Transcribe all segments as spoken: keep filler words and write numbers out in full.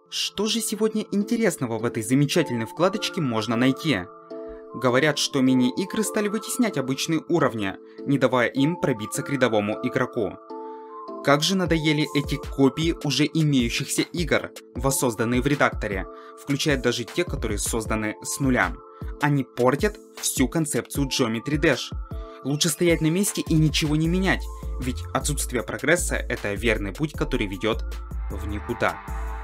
Что же сегодня интересного в этой замечательной вкладочке можно найти? Говорят, что мини-игры стали вытеснять обычные уровни, не давая им пробиться к рядовому игроку. Как же надоели эти копии уже имеющихся игр, воссозданные в редакторе, включая даже те, которые созданы с нуля. Они портят всю концепцию Geometry Dash. Лучше стоять на месте и ничего не менять, ведь отсутствие прогресса — это верный путь, который ведет в никуда.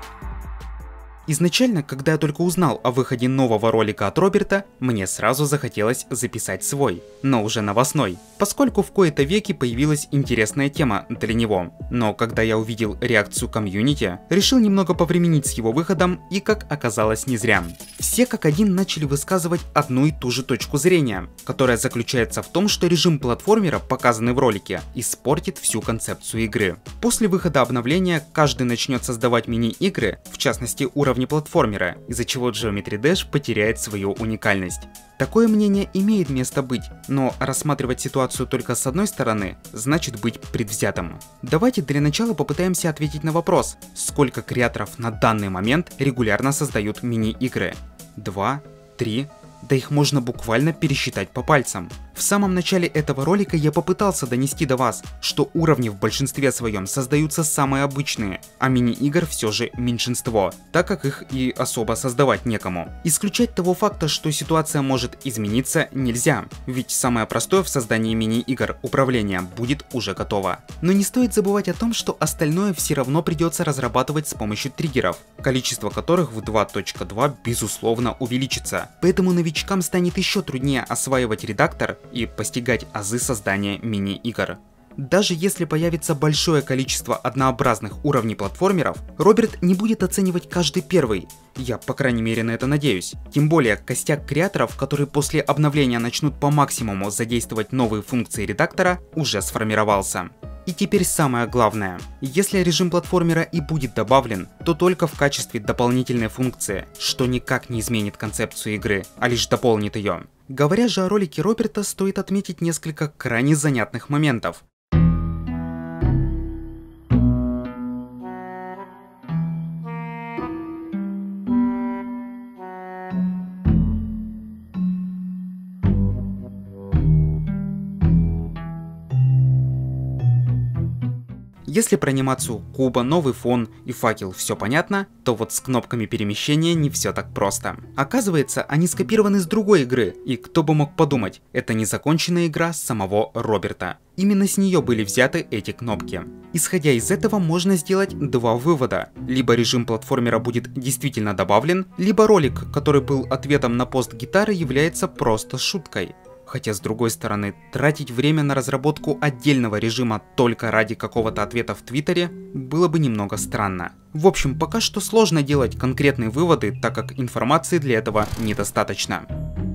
Изначально, когда я только узнал о выходе нового ролика от Роберта, мне сразу захотелось записать свой, но уже новостной, поскольку в кои-то веки появилась интересная тема для него. Но когда я увидел реакцию комьюнити, решил немного повременить с его выходом, и как оказалось, не зря. Все как один начали высказывать одну и ту же точку зрения, которая заключается в том, что режим платформера, показанный в ролике, испортит всю концепцию игры. После выхода обновления каждый начнет создавать мини-игры, в частности уровни платформера, из-за чего Geometry Dash потеряет свою уникальность. Такое мнение имеет место быть, но рассматривать ситуацию только с одной стороны значит быть предвзятым. Давайте для начала попытаемся ответить на вопрос, сколько креаторов на данный момент регулярно создают мини-игры. Два? Три? Да их можно буквально пересчитать по пальцам. В самом начале этого ролика я попытался донести до вас, что уровни в большинстве своем создаются самые обычные, а мини-игр все же меньшинство, так как их и особо создавать некому. Исключать того факта, что ситуация может измениться, нельзя, ведь самое простое в создании мини-игр — управление — будет уже готово. Но не стоит забывать о том, что остальное все равно придется разрабатывать с помощью триггеров, количество которых в два точка два безусловно увеличится. Поэтому новичкам станет еще труднее осваивать редактор и постигать азы создания мини-игр. Даже если появится большое количество однообразных уровней платформеров, Роберт не будет оценивать каждый первый. Я, по крайней мере, на это надеюсь. Тем более, костяк креаторов, которые после обновления начнут по максимуму задействовать новые функции редактора, уже сформировался. И теперь самое главное. Если режим платформера и будет добавлен, то только в качестве дополнительной функции, что никак не изменит концепцию игры, а лишь дополнит ее. Говоря же о ролике Роберта, стоит отметить несколько крайне занятных моментов. Если про анимацию куба, новый фон и факел все понятно, то вот с кнопками перемещения не все так просто. Оказывается, они скопированы с другой игры, и кто бы мог подумать, это незаконченная игра самого Роберта. Именно с нее были взяты эти кнопки. Исходя из этого, можно сделать два вывода. Либо режим платформера будет действительно добавлен, либо ролик, который был ответом на пост гитары, является просто шуткой. Хотя, с другой стороны, тратить время на разработку отдельного режима только ради какого-то ответа в Твиттере было бы немного странно. В общем, пока что сложно делать конкретные выводы, так как информации для этого недостаточно.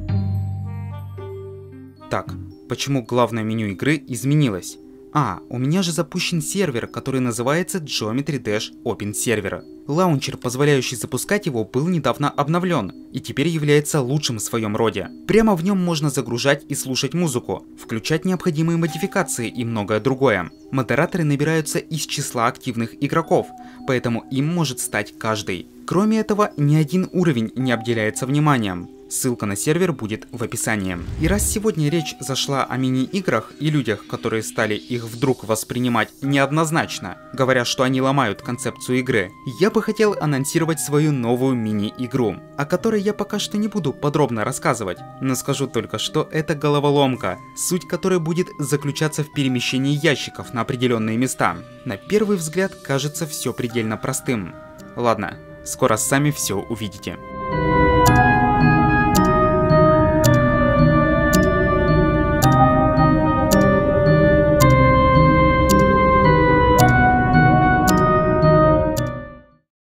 Так, почему главное меню игры изменилось? А, у меня же запущен сервер, который называется Geometry Dash Open Server. Лаунчер, позволяющий запускать его, был недавно обновлен и теперь является лучшим в своем роде. Прямо в нем можно загружать и слушать музыку, включать необходимые модификации и многое другое. Модераторы набираются из числа активных игроков, поэтому им может стать каждый. Кроме этого, ни один уровень не обделяется вниманием. Ссылка на сервер будет в описании. И раз сегодня речь зашла о мини-играх и людях, которые стали их вдруг воспринимать неоднозначно, говоря, что они ломают концепцию игры, я бы хотел анонсировать свою новую мини-игру, о которой я пока что не буду подробно рассказывать, но скажу только, что это головоломка, суть которой будет заключаться в перемещении ящиков на определенные места. На первый взгляд кажется все предельно простым. Ладно, скоро сами все увидите.